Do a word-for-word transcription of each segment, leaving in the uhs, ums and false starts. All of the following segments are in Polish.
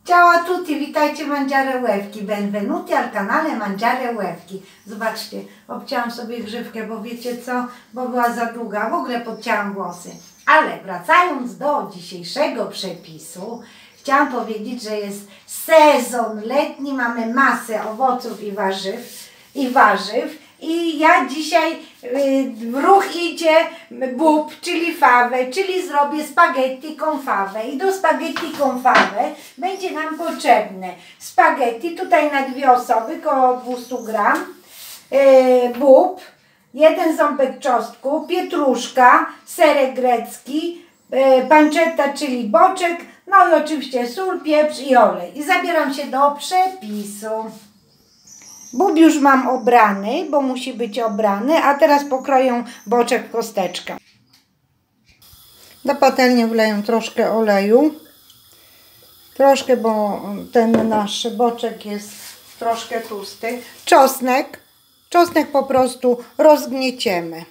Ciao a tutti, witajcie Mangiare Łewki, benvenuti al canale Mangiare Łewki. Zobaczcie, obcięłam sobie grzywkę, bo wiecie co, bo była za długa, w ogóle podcięłam włosy. Ale wracając do dzisiejszego przepisu, chciałam powiedzieć, że jest sezon letni, mamy masę owoców i warzyw, i warzyw. I ja dzisiaj y, w ruch idzie bób, czyli fawę, czyli zrobię spaghetti con fawę. I do spaghetti con fawę będzie nam potrzebne spaghetti, tutaj na dwie osoby, około dwieście gram, y, bób, jeden ząbek czosnku, pietruszka, serek grecki, y, pancetta, czyli boczek, no i oczywiście sól, pieprz i olej. I zabieram się do przepisu. Bób już mam obrany, bo musi być obrany, a teraz pokroję boczek w kosteczkę. Do patelni wleję troszkę oleju. Troszkę, bo ten nasz boczek jest troszkę tłusty. Czosnek. Czosnek po prostu rozgnieciemy.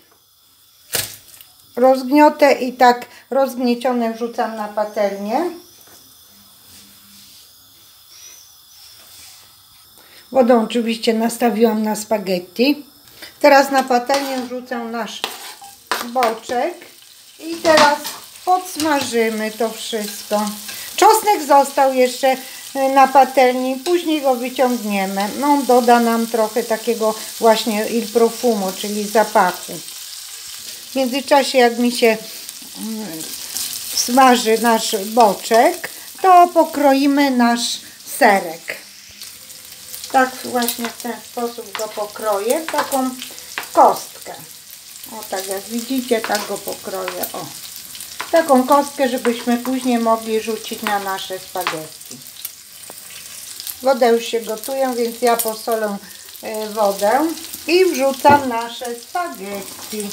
Rozgniotę i tak rozgniecione wrzucam na patelnię. Wodą oczywiście nastawiłam na spaghetti. Teraz na patelnię wrzucę nasz boczek i teraz podsmażymy to wszystko. Czosnek został jeszcze na patelni, później go wyciągniemy. On doda nam trochę takiego właśnie il profumo, czyli zapachu. W międzyczasie, jak mi się smaży nasz boczek, to pokroimy nasz serek. Tak właśnie w ten sposób go pokroję, taką kostkę. O, tak jak widzicie, tak go pokroję. O, taką kostkę, żebyśmy później mogli rzucić na nasze spaghetti. Woda już się gotuje, więc ja posolę wodę i wrzucam nasze spaghetti.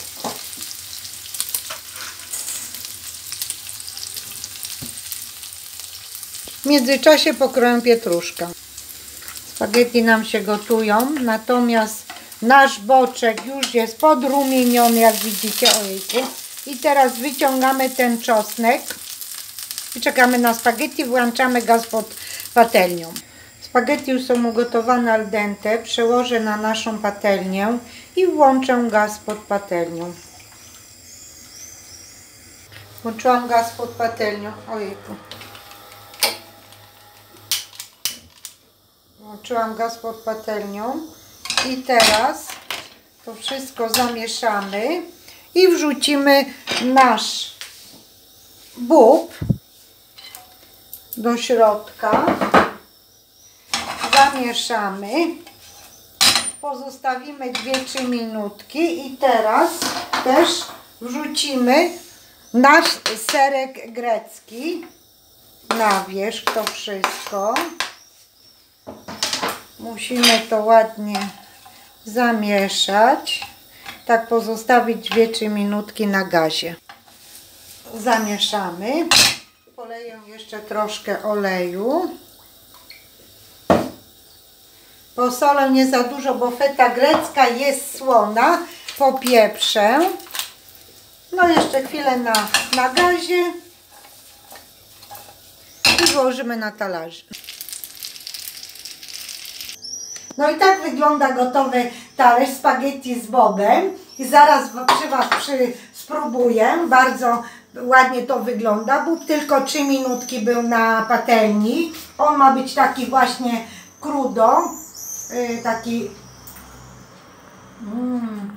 W międzyczasie pokroję pietruszkę. Spaghetti nam się gotują, natomiast nasz boczek już jest podrumieniony, jak widzicie, ojejku. I teraz wyciągamy ten czosnek i czekamy na spaghetti, włączamy gaz pod patelnią. Spaghetti już są ugotowane al dente, przełożę na naszą patelnię i włączę gaz pod patelnią. Włączyłam gaz pod patelnią, ojejku. Włączyłam gaz pod patelnią i teraz to wszystko zamieszamy i wrzucimy nasz bób do środka. Zamieszamy. Pozostawimy dwie trzy minutki i teraz też wrzucimy nasz serek grecki na wierzch, to wszystko. Musimy to ładnie zamieszać. Tak pozostawić dwie trzy minutki na gazie. Zamieszamy. Poleję jeszcze troszkę oleju. Posolę nie za dużo, bo feta grecka jest słona. Popieprzę. No jeszcze chwilę na, na gazie. I włożymy na talerz. No i tak wygląda gotowy talerz spaghetti z bobem. I zaraz przy Was przy, spróbuję. Bardzo ładnie to wygląda. Bób tylko trzy minutki był na patelni. On ma być taki właśnie crudo. Yy, taki... Mm.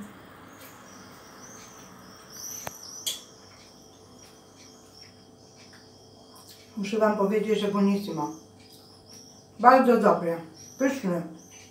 Muszę Wam powiedzieć, że buonissimo. Bardzo dobre. Pyszny.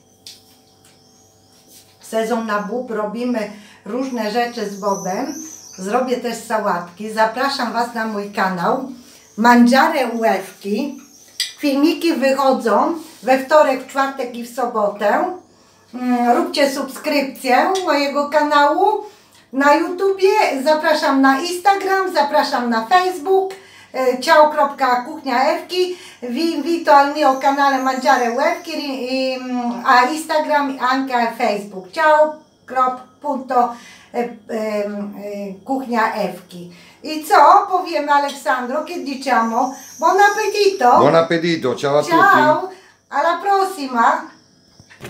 Sezon na bób, robimy różne rzeczy z bobem. Zrobię też sałatki. Zapraszam Was na mój kanał Mangiare Łewki. Filmiki wychodzą we wtorek, w czwartek i w sobotę. Róbcie subskrypcję mojego kanału na YouTubie. Zapraszam na Instagram, zapraszam na Facebook. Ciao kropka kuchnia Ewki. Vi invito al mio canale Mangiare Łewki, a Instagram anche Facebook. Ciao! krop, punto, e, e, e, kuchnia Ewki. I co powiemy Aleksandro, che diciamo? Buon appetito! Buon appetito, ciao a tutti! Ciao, alla prossima!